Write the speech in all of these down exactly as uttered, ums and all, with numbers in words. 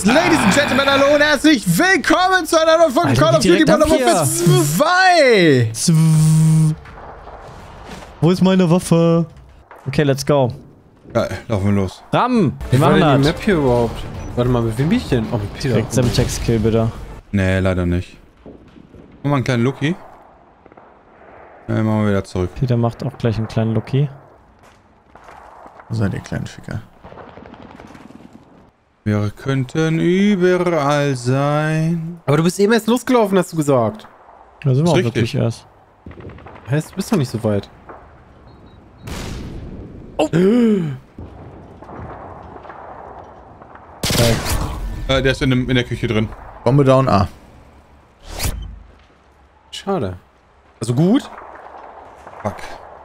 Ladies and Gentlemen, hallo und herzlich willkommen zu einer neuen Folge Call of Duty Modern Warfare zwei. Wo ist meine Waffe? Okay, let's go. Ja, laufen wir los. Ram! Wir Wie war machen denn die das. Map hier überhaupt? Warte mal, mit wem bin ich denn? Oh, mit Peter. Direkt Semtex-Kill, bitte. Nee, leider nicht. Machen wir einen kleinen Lucky. Dann machen wir wieder zurück. Peter macht auch gleich einen kleinen Lucky. Wo seid ihr, kleinen Ficker? Wir könnten überall sein. Aber du bist eben erst losgelaufen, hast du gesagt. Da sind wir Ist auch richtig. wirklich erst. Heißt, du bist doch nicht so weit. Oh! Äh, der ist in, dem, in der Küche drin. Bombe down A. Schade. Also gut. Fuck.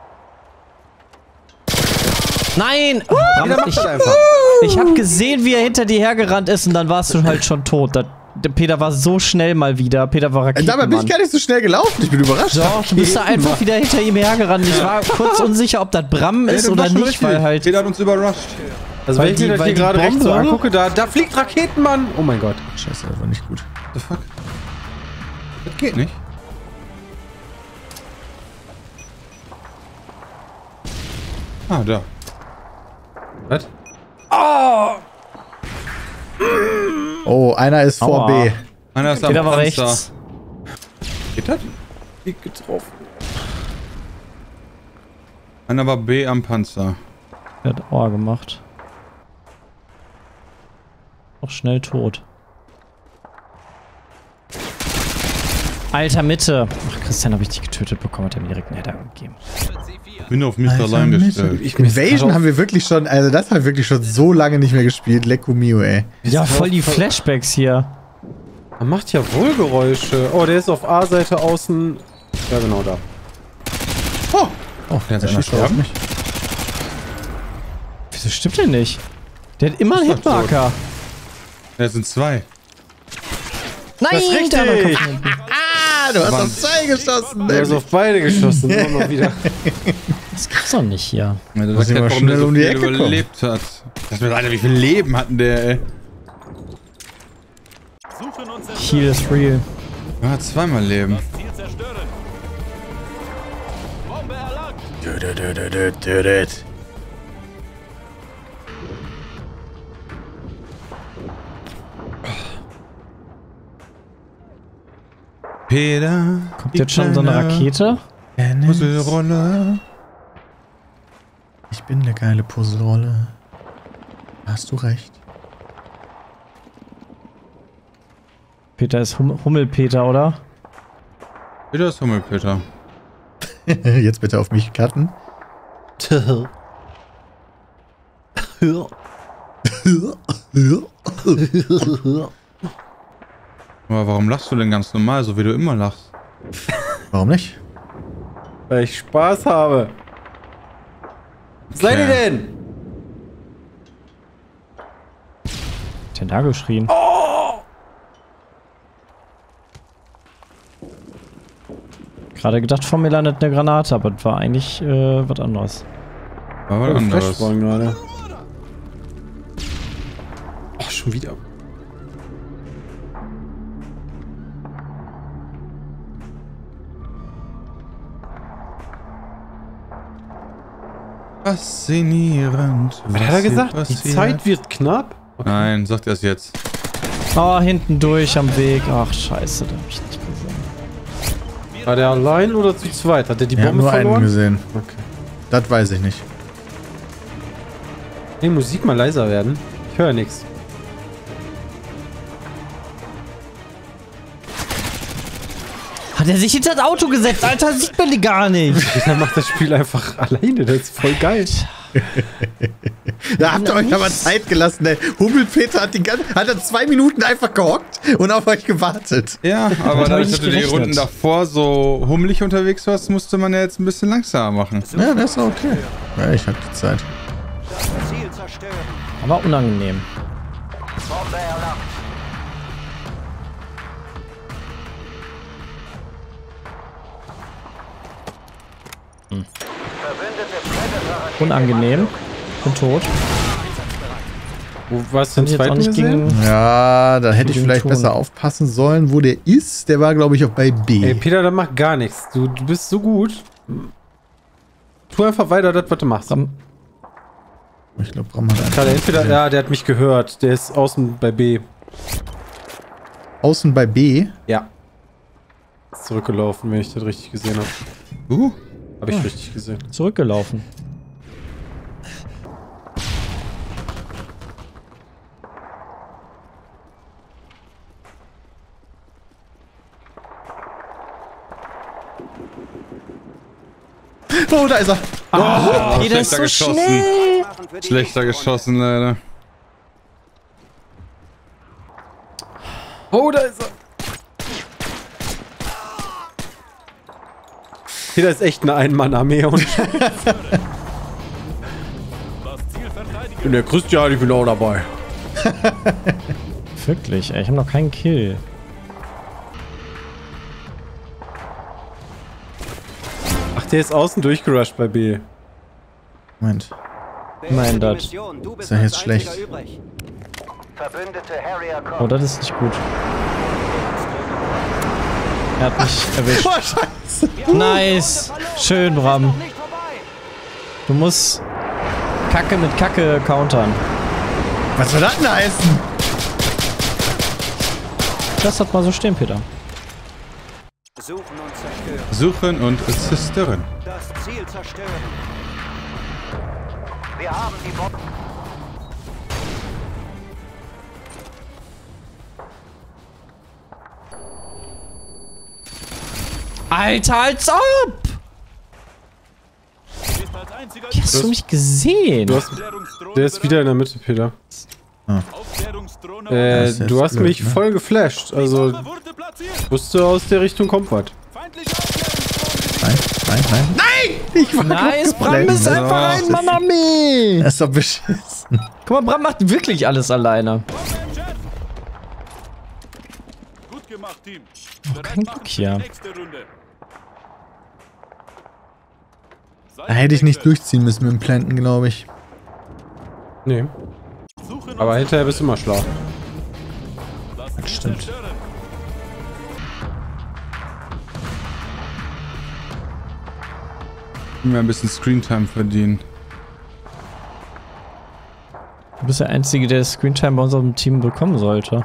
Nein! Uh, Ram, macht ich, das einfach. ich hab gesehen, wie er hinter dir hergerannt ist und dann warst du halt schon tot. Da, der Peter war so schnell mal wieder. Peter war Äh, Raketenmann. dabei bin ich gar nicht so schnell gelaufen. Ich bin überrascht. Doch, du bist da einfach wieder hinter ihm hergerannt. Ich war kurz unsicher, ob das Bram ist Ja, oder das war nicht, richtig. weil halt... Jeder hat uns überrascht. Also Weil wenn ich die- mir das weil hier die gerade rechts so Bombe- angucke, da, da fliegt Raketenmann. Oh mein Gott. Scheiße, das war nicht gut. What the fuck? Das geht nicht. Ah, da. Was? Oh, einer ist vor Aua. B. Einer ist am Peter war Panzer. rechts. Geht das? Liegt getroffen. Einer war B am Panzer. Er hat Ohr gemacht. Auch schnell tot. Alter, Mitte. Ach, Christian habe ich dich getötet bekommen, hat er mir direkt einen Header gegeben. Bin auf Mister Alter, Allein Mitte. gestellt. Ich bin jetzt Invasion gerade haben wir wirklich schon, also das haben wir wirklich schon so lange nicht mehr gespielt. Lecco mio, ey. Ja, Ist voll die voll- Flashbacks hier. Er macht ja wohl Geräusche. Oh, der ist auf A-Seite außen. Ja, genau da. Oh, Oh, der der schießt auf mich. Wieso stimmt der nicht? Der hat immer einen Ist doch tot. Hitmarker. Das sind zwei. Nein, Das ist richtig. der andere kommt von hinten. Ah, du hast Mann. auf zwei geschossen. Der ist auf beide geschossen. Immer mal wieder. Das gibt's doch nicht hier. Ja, das Muss ich mal erklärt, warum der schnell so um die viel Ecke kommen. überlebt hat. Das wird, Alter, wie viel Leben hatten der, ey? Heal is real. Er hat zweimal Leben. Dö, dö, dö, dö, dö, dö, dö. Peter. Kommt jetzt schon so eine Rakete? Puzzlerolle. Ich bin eine geile Puzzlerolle. Hast du recht. Peter ist hum Hummelpeter, oder? Peter ist Hummelpeter. Jetzt bitte auf mich cutten. Aber warum lachst du denn ganz normal, so wie du immer lachst? Warum nicht? Weil ich Spaß habe. Was seid ihr Okay. denn? Hat denn da geschrien? Gerade gedacht, vor mir landet eine Granate, aber das war eigentlich äh, was anderes. War was Oh, anderes. Flashbang gerade. Ach, schon wieder. Faszinierend. Was hat er hier gesagt? Die passiert. Zeit wird knapp? Nein, sagt er es jetzt. Oh, hinten durch am Weg. Ach, scheiße, da hab ich nicht gesehen. War der allein oder zu zweit? Hat er die Ich habe Bombe nur einen verloren? gesehen. Okay. Das weiß ich nicht. Hey, Musik mal leiser werden. Ich höre nichts. Hat er sich hinter das Auto gesetzt? Alter, sieht man die gar nicht. Dann macht das Spiel einfach alleine. Das ist voll geil. Da habt ihr euch aber Zeit gelassen, ey. Hummelpeter hat, die ganze, hat er zwei Minuten einfach gehockt und auf euch gewartet. Ja, aber Damit hab dadurch, ich dass du nicht die gerechnet. Runden davor so hummelig unterwegs warst, musste man ja jetzt ein bisschen langsamer machen. Ja, das ist okay. Ja, ich hab die Zeit. Ziel zerstören. Aber unangenehm. Bombe erlangt. Verbündete Predator-Rakete. Unangenehm. Bin tot. Wo warst du Kann den ich jetzt auch zweiten nicht gesehen? gegen... Ja, da hätte ich Gegen vielleicht Ton. besser aufpassen sollen, wo der ist. Der war, glaube ich, auch bei B. Ey, Peter, das macht gar nichts. Du, du bist so gut. Tu einfach weiter das, was du machst. Bram, Ich glaube, Bram hat Gerade einen. entweder, ja, der hat mich gehört. Der ist außen bei B. Außen bei B. Ja. Ist zurückgelaufen, wenn ich das richtig gesehen habe. Uh. Habe ich richtig gesehen. zurückgelaufen. Oh, da ist er. Ah, Peter ist so schlechter geschossen. schnell. Machen für die Schlechter nächste geschossen, leider. Oh, da ist er. Peter ist echt eine Ein-Mann-Armee und ich bin der Christian, ich bin auch dabei. Wirklich, ey, ich habe noch keinen Kill. Ach, der ist außen durchgerusht bei B. Moment. Runde. Mein Beende die Dad. Mission. Du bist Ist ja als jetzt schlecht. einziger übrig. Verbündete Harrier Oh, kommt. das ist nicht gut. Er hat mich erwischt. Oh, scheiße. Nice. Schön, Bram. Noch nicht vorbei. Du musst Kacke mit Kacke countern. Was soll das denn heißen? Das hat mal so stehen, Peter. Suchen und zerstören. Suchen und zerstören. Das Ziel zerstören. Wir haben die Bombe. Alter, als ob! Wie hast du mich gesehen? Du hast, der ist wieder in der Mitte, Peter. Äh, Das ist du hast blöd, mich ne? voll geflasht. Also, wusste aus der Richtung kommt was. Nein, nein, nein. Nein! Ich war Nice, grad Bram komplett- ist einfach ein Mann-Armee! Das ist doch beschissen. Guck mal, Bram macht wirklich alles alleine. Gut gemacht, Team. Kein Glück hier. Da hätte ich nicht durchziehen müssen mit dem Planten, glaube ich. Nee. Aber hinterher bist du immer schlau. Das stimmt. Mir ein bisschen Screentime verdienen. Du bist der Einzige, der Screentime bei unserem Team bekommen sollte.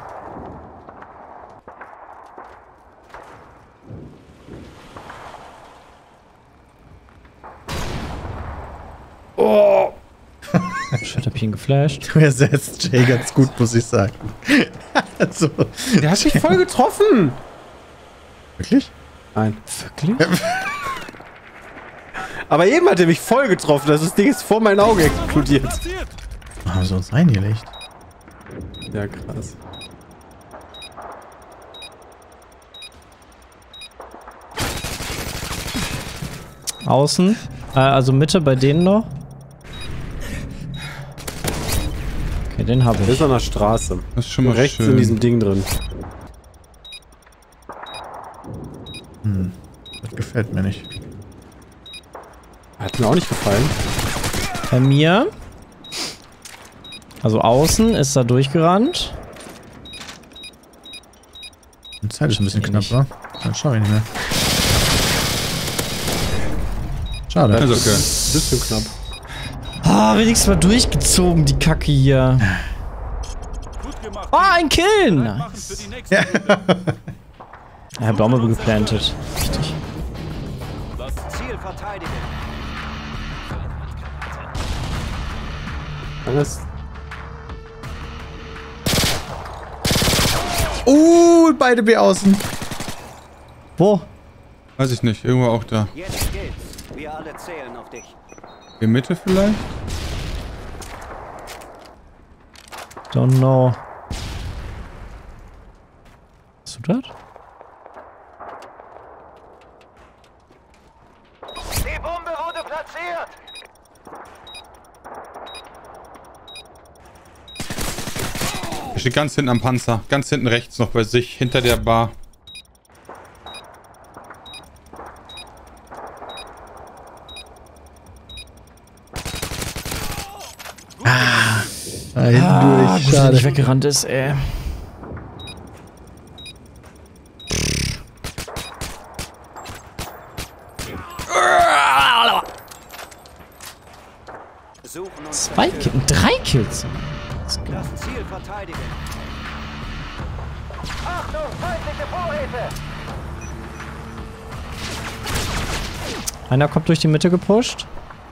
Oh! Shit, hab ich ihn geflasht. Du ersetzt Jay ganz gut, muss ich sagen. Also, Der hat mich voll getroffen! wirklich? Nein. Wirklich? Aber eben hat er mich voll getroffen. Das Ding ist vor meinen Augen explodiert. Haben sie uns reingelegt? Ja, krass. Außen. Äh, also Mitte bei denen noch. Okay, den habe Der ich. ist an der Straße. Das ist schon mal Rechts schön. in diesem Ding drin. Das gefällt mir nicht. Hat mir auch nicht gefallen. Bei mir. Also außen ist er durchgerannt. Die Zeit ist ein bisschen Eh knapp, nicht. wa? Dann schau ich nicht mehr. Schade. Das ist okay. Bisschen knapp. Ah, wenigstens mal durchgezogen, die Kacke hier. Ah, ein Kill! Nice. Ja. Ja, Baume geplantet. Richtig. Ziel verteidigen. Alles. Uh, beide B außen. Wo? Weiß ich nicht, irgendwo auch da. Jetzt geht's. Wir alle zählen auf dich. In Mitte vielleicht? Don't know. Hast du das? Die Bombe wurde platziert. Er steht ganz hinten am Panzer. Ganz hinten rechts noch bei sich, hinter der Bar. Da hinten durch. der Schade. nicht weggerannt ist, ey. Suchen und Zwei Kills, drei Kills. das Ziel verteidigen. Achtung, feindliche Vorräte! Einer kommt durch die Mitte gepusht.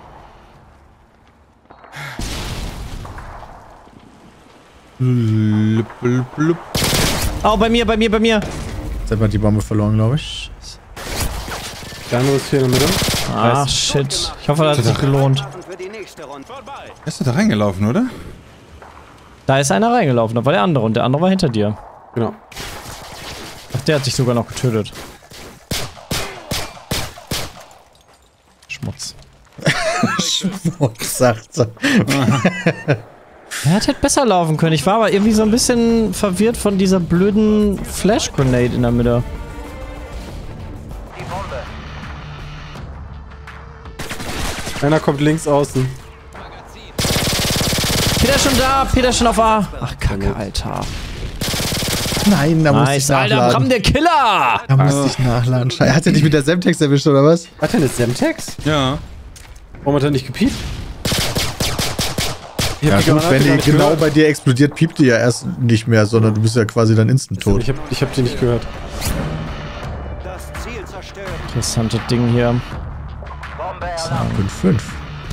Blub, blub, blub. Oh, bei mir, bei mir, bei mir. Jetzt hat man die Bombe verloren, glaube ich. Der andere ist hier in der Mitte. Ah, shit. Ich hoffe, das hat sich gelohnt. Waffen für die nächste Runde. Ist du da reingelaufen, oder? Da ist einer reingelaufen, da war der andere und der andere war hinter dir. Genau. Ach, der hat sich sogar noch getötet. Schmutz. Schmutz, sagt er. Er hätte halt besser laufen können. Ich war aber irgendwie so ein bisschen verwirrt von dieser blöden Flash-Grenade in der Mitte. Die Bombe. Einer kommt links außen. Peter ist schon da, Peter ist schon auf A. Ach, Kacke, Alter. Nein, da muss Nice, ich Alter, Bram, nachladen. der Killer! Da muss ich nachladen. Scheiße. Hat er dich mit der Semtex erwischt, oder was? Hat er eine Semtex? Ja. Warum hat er nicht gepiept? Ich Ja hab die gut, Granate wenn gar die nicht genau gehört. bei dir explodiert, piept die ja erst nicht mehr, sondern du bist ja quasi dann instant tot. Ich hab, ich hab die nicht gehört. Das Ziel zerstört. Interessantes Ding hier. Bombe erlaubt. fünf fünf.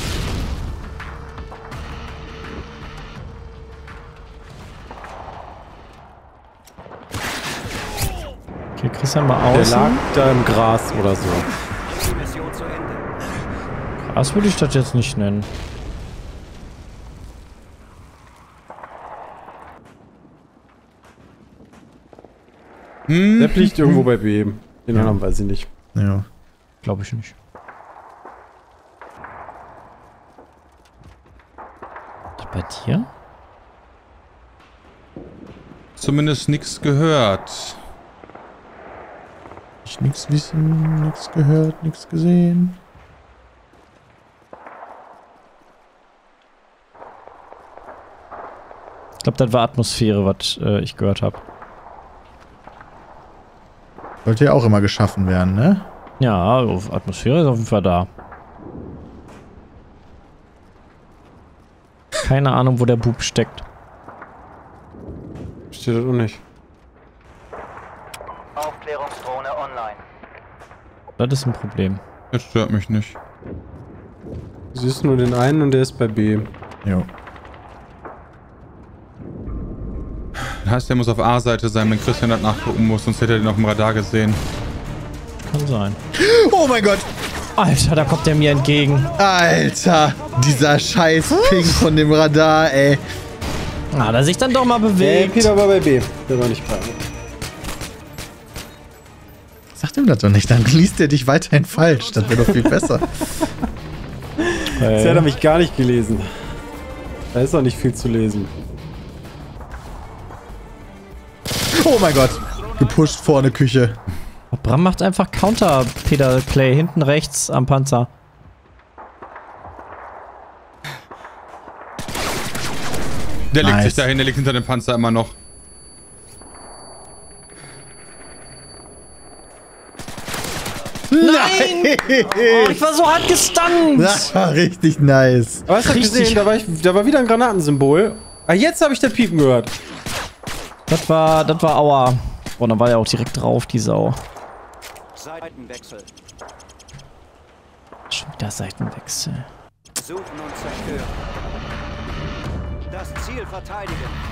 Okay, Christian mal Der außen. lag da im Gras oder so. Die Mission zu Ende. Das würde ich das jetzt nicht nennen. Hm. Der fliegt irgendwo bei B. Den anderen weiß ich nicht. Ja. Glaube ich nicht. Bei dir? Zumindest nichts gehört. Ich nix wissen, nix gehört, nix gesehen. Ich glaube, das war Atmosphäre, was äh, ich gehört habe. Sollte ja auch immer geschaffen werden, ne? Ja, auf Atmosphäre ist auf jeden Fall da. Keine Ahnung, wo der Bub steckt. Steht das auch nicht. Aufklärungsdrohne online. Das ist ein Problem. Das stört mich nicht. Du siehst nur den einen und der ist bei B. Jo. Das heißt, der muss auf A-Seite sein, wenn Christian das nachgucken muss, sonst hätte er den auf dem Radar gesehen. Kann sein. Oh mein Gott! Alter, da kommt der mir entgegen. Alter! Dieser scheiß Ping von dem Radar, ey. Ah, da sich dann doch mal Hey, bewegt. Peter war bei B. Der war nicht bei A. Sag ihm das doch nicht, dann liest er dich weiterhin falsch. Das wäre doch viel besser. Jetzt hat er mich gar nicht gelesen. Da ist auch nicht viel zu lesen. Oh mein Gott! Gepusht vorne Küche. Bram macht einfach Counter, Peter Clay, hinten rechts am Panzer. Der legt Nice. sich dahin, der liegt hinter dem Panzer immer noch. Nein! Oh, ich war so hart gestunt! Das war richtig nice. Aber hast du Richtig. gesehen, da war, ich, da war wieder ein Granatensymbol. Ah, jetzt habe ich das Piepen gehört. Das war, das war Aua. Oh, dann war er auch direkt drauf, die Sau. Seitenwechsel. Schon wieder Seitenwechsel. Suchen und zerstören. Das Ziel verteidigen.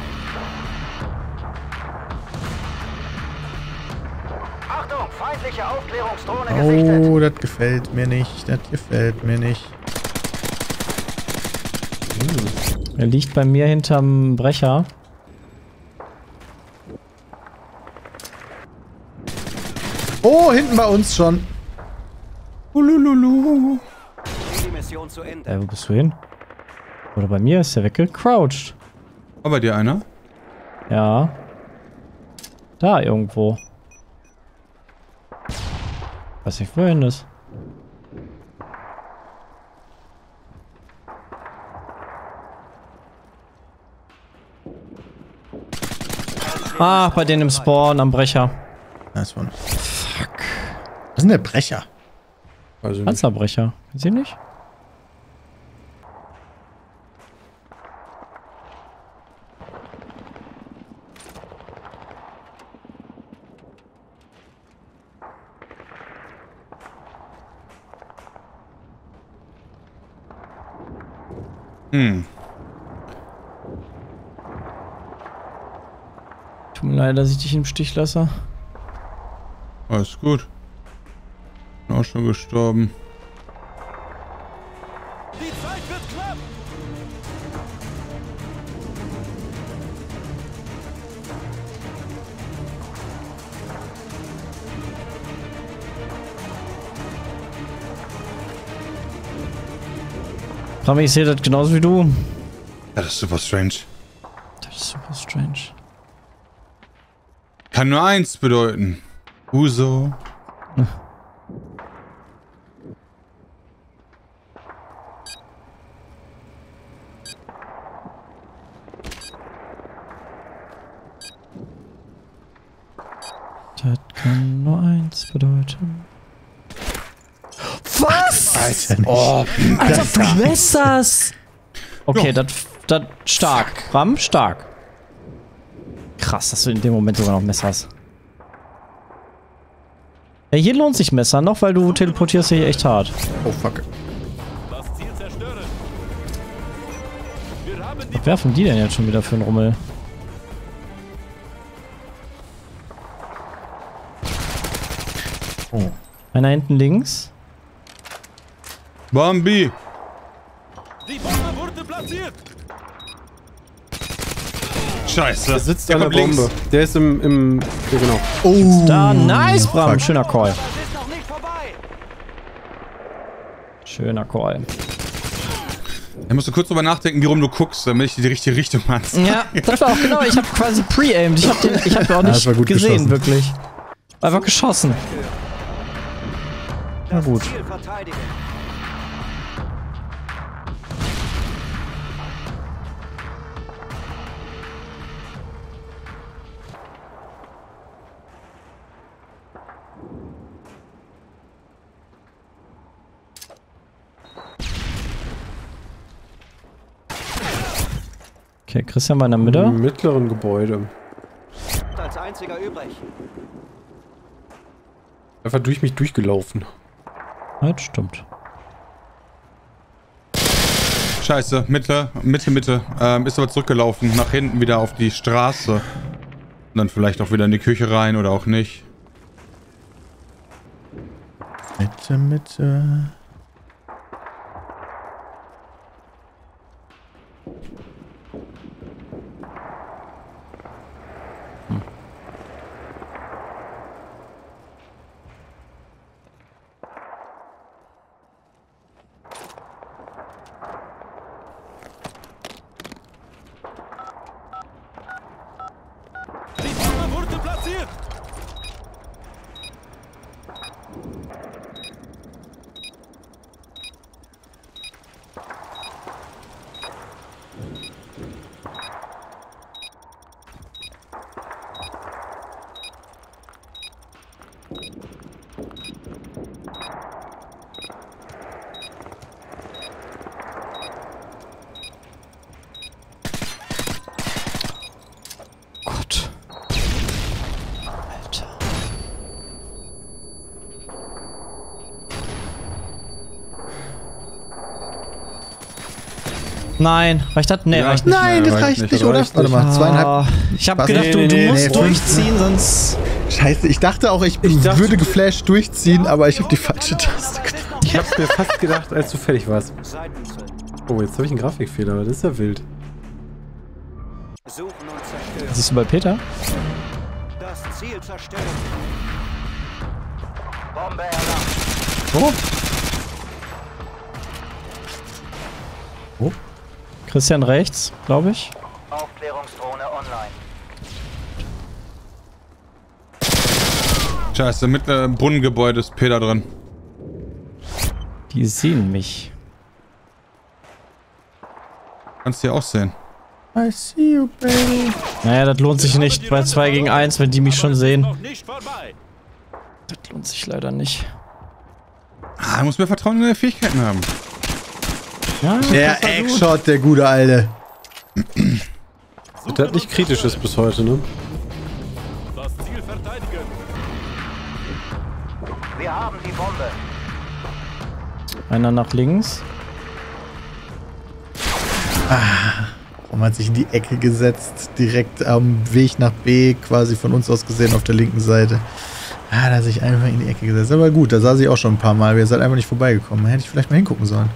Achtung, feindliche Aufklärungsdrohne gesichtet. Oh, das gefällt mir nicht. Das gefällt mir nicht. Er liegt bei mir hinterm Brecher. Oh, hinten bei uns schon. Ulululu. Die Mission zu Ende. Äh, wo bist du hin? Oder bei mir ist der weggecrouched. War bei dir einer? Ja. Da irgendwo. Weiß nicht, wohin ist. Ah, bei denen im Spawn am Brecher. Das war nicht. Fuck. Was ist denn der Brecher? Also nicht. Panzerbrecher. Kennst du ihn nicht? Hm. Tut mir leid, dass ich dich im Stich lasse. Alles gut. Bin auch schon gestorben. Die Zeit wird knapp. Rami, ich sehe das genauso wie du. Das ist super strange. Das ist super strange. Kann nur eins bedeuten. Uso. Das kann nur eins bedeuten. Was? Alter, nicht. Oh, als ob du messerst. Okay, das das stark. Ram, stark. Krass, dass du in dem Moment sogar noch messerst. Ja, hier lohnt sich Messer noch, weil du teleportierst hier echt hart. Oh, fuck. Das Ziel zerstören. Wir haben die Was werfen die denn jetzt schon wieder für einen Rummel? Oh. Einer hinten links. Bambi. Die Bombe wurde platziert. Scheiße. Da sitzt Der an der kommt Bombe. links. Der ist im, im ja, genau. Oh. Da, nice, Bram. Fuck. Schöner Call. Das ist noch nicht vorbei. Schöner Call. Da musst du kurz drüber nachdenken, wie rum du guckst, damit ich die richtige Richtung machst. Ja, das war auch genau. Ich habe quasi pre-aimed. Ich habe den, ich habe auch Ja, nicht das war gut gesehen, geschossen. wirklich. Einfach geschossen. Na gut. Ziel verteidigen. Okay, Christian war in der Mitte. Im mittleren Gebäude. Als einziger übrig. Einfach durch mich durchgelaufen. Ja, das stimmt. Scheiße, Mitte, Mitte, Mitte. Ähm, ist aber zurückgelaufen, nach hinten wieder auf die Straße. Und dann vielleicht auch wieder in die Küche rein oder auch nicht. Mitte, Mitte. Die Bombe wurde platziert. Gott. Alter. Nein, reicht das? Nee, Ja. reicht nicht. Nein, das reicht reicht nicht, nicht, das oder? reicht Warte mal, zweieinhalb. Ah, ich hab Was? gedacht, Nee, du, nee, du nee, musst nee, durchziehen, sonst... Scheiße, ich dachte auch, ich, Ich dachte- würde geflasht durchziehen, aber ich habe die falsche Taste gedrückt. Ich hab's mir fast gedacht, als du fertig warst. Seitenwechsel. Oh, jetzt habe ich einen Grafikfehler. Das ist ja wild. Suchen und zerstören. Siehst du bei Peter? Das Ziel zerstören. Bombe erlangt. Wo? Oh. Christian rechts, glaube ich. Aufklärungsdrohne online. Scheiße, mit äh, Brunnengebäude ist Peter drin. Die sehen mich. Kannst du ja auch sehen. I see you, baby. Naja, das lohnt sich nicht bei zwei gegen eins, wenn die mich schon sehen. Noch nicht vorbei. Das lohnt sich leider nicht. Ah, muss mehr Vertrauen in deine Fähigkeiten haben. Ja, Der Eggshot, der gute Alte. Das hat nicht kritisch ist bis heute, ne? Das Ziel verteidigen. Wir haben die Bombe. einer nach links. Und man hat sich in die Ecke gesetzt, direkt am Weg nach B, quasi von uns aus gesehen auf der linken Seite. Ah, da hat sich einfach in die Ecke gesetzt. Aber gut, da saß ich auch schon ein paar Mal. Wir sind einfach nicht vorbeigekommen. Da hätte ich vielleicht mal hingucken sollen.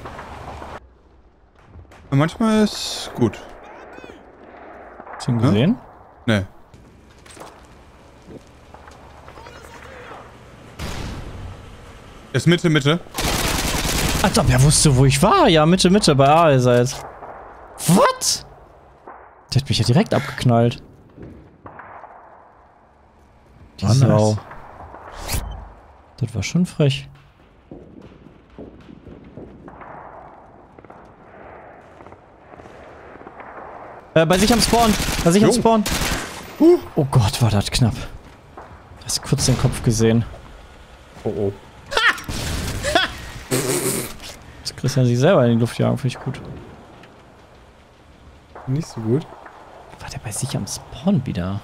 Manchmal ist gut. Hast du ihn gesehen? Nee. Ist Mitte, Mitte. Als ob er wusste, wo ich war. Ja, Mitte, Mitte, bei A ist er jetzt. What? Der hat mich ja direkt abgeknallt. Die Oh, Sau. nice. Das war schon frech. Äh, bei sich am Spawn. Bei sich am Spawn. Oh Gott, war das knapp. Hast kurz den Kopf gesehen. Oh oh. Dass Christian sich selber in die Luft jagen, finde ich gut. Nicht so gut. War der bei sich am Spawn wieder?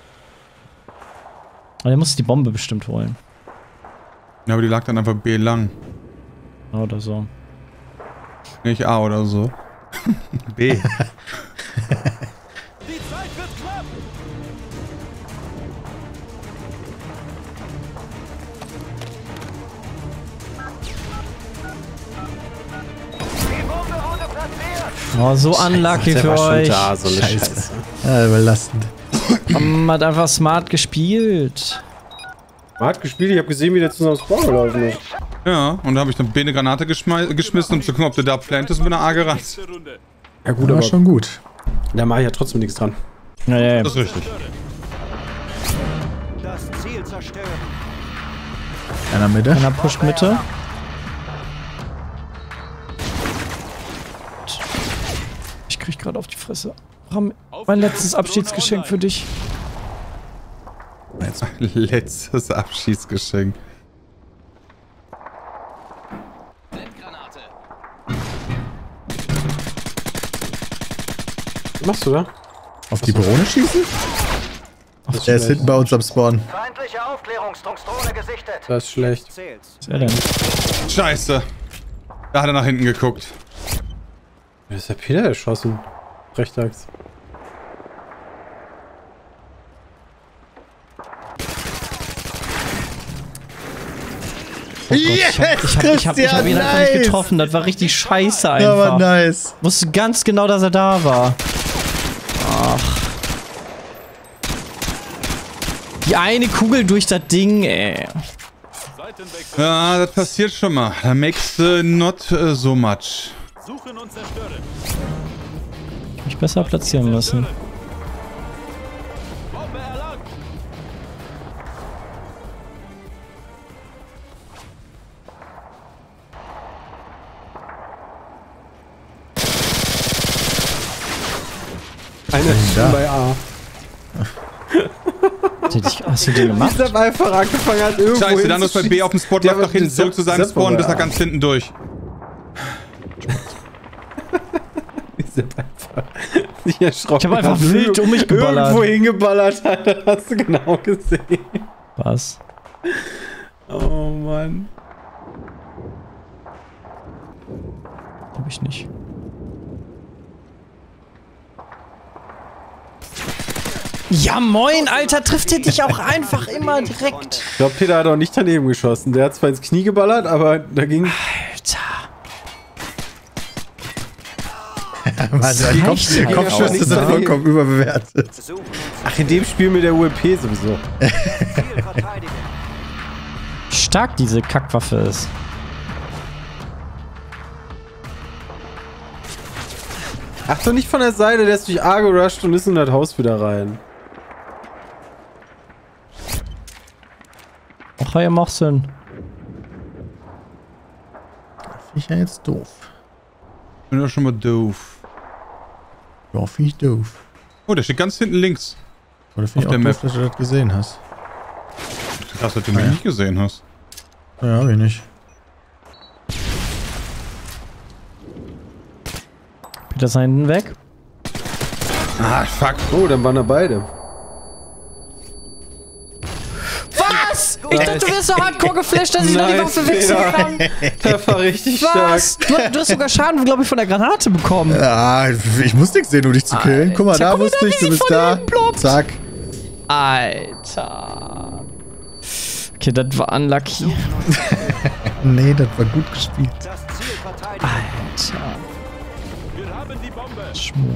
Aber der musste die Bombe bestimmt holen. Ja, aber die lag dann einfach B lang. Oder so. Nicht A oder so. B. Die Zeit wird knapp. Die Bombe wurde platziert. Oh, so unlucky Der für war schon euch. da, so eine Scheiße. Scheiße. Ja, belastend. Man hat einfach smart gespielt. Hart gespielt, ich habe gesehen, wie der zu unserem Spawn gelaufen ist. Ja, und da habe ich dann B eine Granate geschmi- geschmissen, um zu gucken, ob der da plantest und bin da A gerannt. Nächste Runde. Ja gut, War aber schon gut. da mache ich ja trotzdem nichts dran. Ja, ja, ja. Das ist richtig. Das Ziel zerstören. Einer Mitte. Einer pusht Mitte. Ich krieg gerade auf die Fresse. Ram, mein letztes Abschiedsgeschenk für dich. Letztes Abschiedsgeschenk. Was machst du da? Auf die Drohne schießen? Das Der ist hinten bei uns am Spawn. Feindliche Aufklärungsdrucksdrohne gesichtet. Das ist schlecht. Zählt's. Was ist er denn? Scheiße. Da hat er nach hinten geguckt. Wer ist der Peter erschossen? Rechtstags. Oh Gott, ich hab, ich hab, ich hab, ich hab ihn einfach nicht getroffen. Das war richtig scheiße Ja, aber einfach. nice. Wusste ganz genau, dass er da war. Ach. Die eine Kugel durch das Ding, ey. Seitenwechsel. Ja, das passiert schon mal. Da makes uh, not uh, so much. Suchen und zerstören. Mich besser platzieren müssen. Bombe erlangt. Einer ist da? schon bei A. Hast du den gemacht? Ich hab einfach angefangen hat, irgendwo Scheiße, dann ist bei B auf dem Spot, Der läuft nach wird hinten den zurück zu seinem Sepp Spawn, bis er vorbei. ganz hinten durch. Ich hab einfach nicht erschrocken. Ich hab einfach Dass wild um mich geballert. Irgendwo hingeballert hat, das hast du genau gesehen. Was? Oh Mann. Hab ich nicht. Ja moin, Alter, trifft er dich auch einfach immer direkt. Ich glaube, Peter hat auch nicht daneben geschossen. Der hat zwar ins Knie geballert, aber da ging... Alter. Mann, der Kopf, reicht halt Kopfschüsse auch. sind vollkommen überbewertet. Suchen und Ach, in dem Spiel mit der U M P sowieso. Ziel verteidigen. Stark diese Kackwaffe ist. Ach, doch nicht von der Seite, der ist durch A gerusht und ist in das Haus wieder rein. Ach, ihr macht's Sinn. Ich ja jetzt doof. Bin doch schon mal doof. Ja, finde ich doof. Oh, der steht ganz hinten links. Oder finde Auf ich auch der doof, dass du das gesehen hast. Krass, dass du mich Ja. nicht gesehen hast. Ja, hab ich nicht. Peter ist da hinten weg. Ah, fuck. Oh, dann waren da beide. Was? Ich dachte, du wirst so hardcore geflasht, dass ich noch die Nice, Waffe wechseln Peter. kann. Der war richtig Was? Du, du hast sogar Schaden, glaube ich, von der Granate bekommen. Ah, ich muss nichts sehen, um dich zu killen. Guck mal, Alter, da guck mal, wusste da, ich, wie du sie bist von da. hinten ploppt. Zack. Alter. Okay, das war unlucky. Nee, das war gut gespielt. Das Ziel verteidigen. Alter. Wir haben die Bombe. Schmur.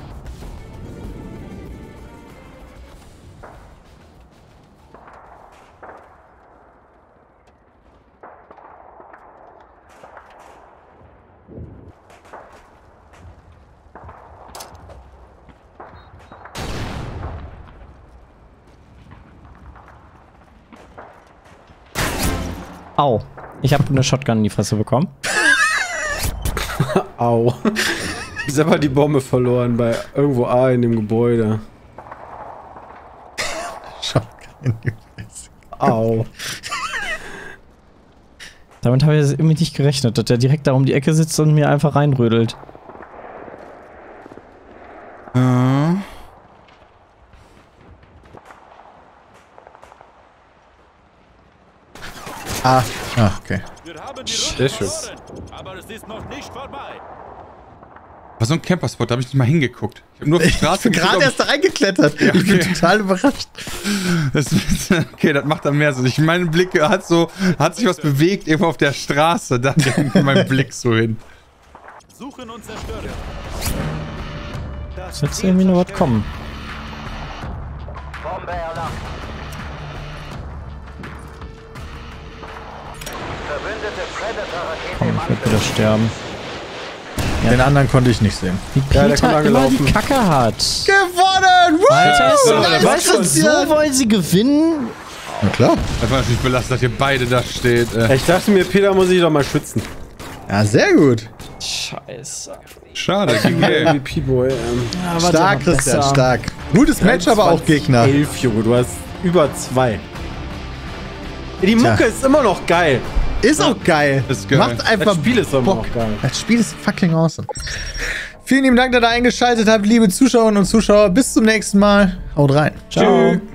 Au. Ich habe eine Shotgun in die Fresse bekommen. Au. Ich habe die Bombe verloren bei irgendwo A in dem Gebäude. Schau in die Fresse. Au. Damit habe ich jetzt irgendwie nicht gerechnet, dass der direkt da um die Ecke sitzt und mir einfach reinrödelt. Ja. Ah, ah, okay. Wir haben die Sehr Runde schön. verloren. Aber es ist noch nicht vorbei. War so ein Camperspot, da habe ich nicht mal hingeguckt. Ich habe nur auf die Ich Straße bin gerade geguckt, erst da reingeklettert. Ich bin okay. total überrascht. Das, okay, das macht dann mehr Sinn. Ich mein Blick hat so, hat sich was bewegt irgendwo auf der Straße. Da ging mein Blick so hin. Suchen und zerstören. Muss jetzt irgendwie noch was kommen. Bombe erlangt. Verbündete Predator-Rakete Komm, im ich werde wieder Angriff. sterben. Den anderen konnte ich nicht sehen. Wie Ja, der Peter kommt immer die angelaufen. Kacke hat. Gewonnen! Woo! Alter, ist Ja, so, das weißt du, war's so schon. wollen sie gewinnen? Na klar. Einfach natürlich belastet, dass ihr beide da steht. Äh, Ich dachte mir, Peter muss ich doch mal schützen. Ja, sehr gut. Scheiße. schade, ging Der okay. M V P-Boy. Ähm. Ja, warte, Stark, aber Christian, besser. stark. Gutes Match, aber auch Gegner. elf, Junge, du hast über zwei. Die Mucke Tja. ist immer noch geil. Ist auch geil. Ist geil. Macht einfach Das Spiel ist immer Bock. noch geil. Das Spiel ist fucking awesome. Vielen lieben Dank, dass ihr eingeschaltet habt, liebe Zuschauerinnen und Zuschauer. Bis zum nächsten Mal. Haut rein. Ciao. Tschüss.